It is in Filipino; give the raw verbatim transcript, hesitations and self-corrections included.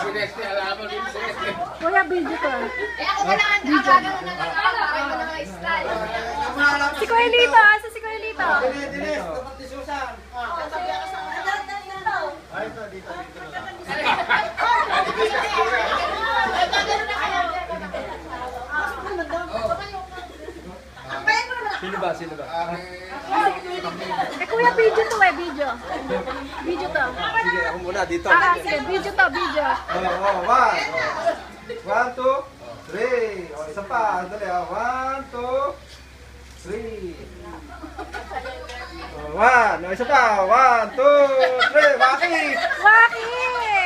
Kuya, video ko. Eh ako wala nga, agagan mo na lang ako. Bakit mo na nga style. Si Kuya Lito, asa si Kuya Lito? Dinis, tapat ni Susan. Ay, ito, dito, dito. Sino ba? Sino ba? Eh, Kuya, video to eh, video. Video to. Sige, ako muna dito. Ah, sige, video to, video. Oh, oh, one. One, two, three. O, isa pa. Dali, ah. One, two, three. Oh, one. O, isa pa. One, two, three. Bakit? Bakit?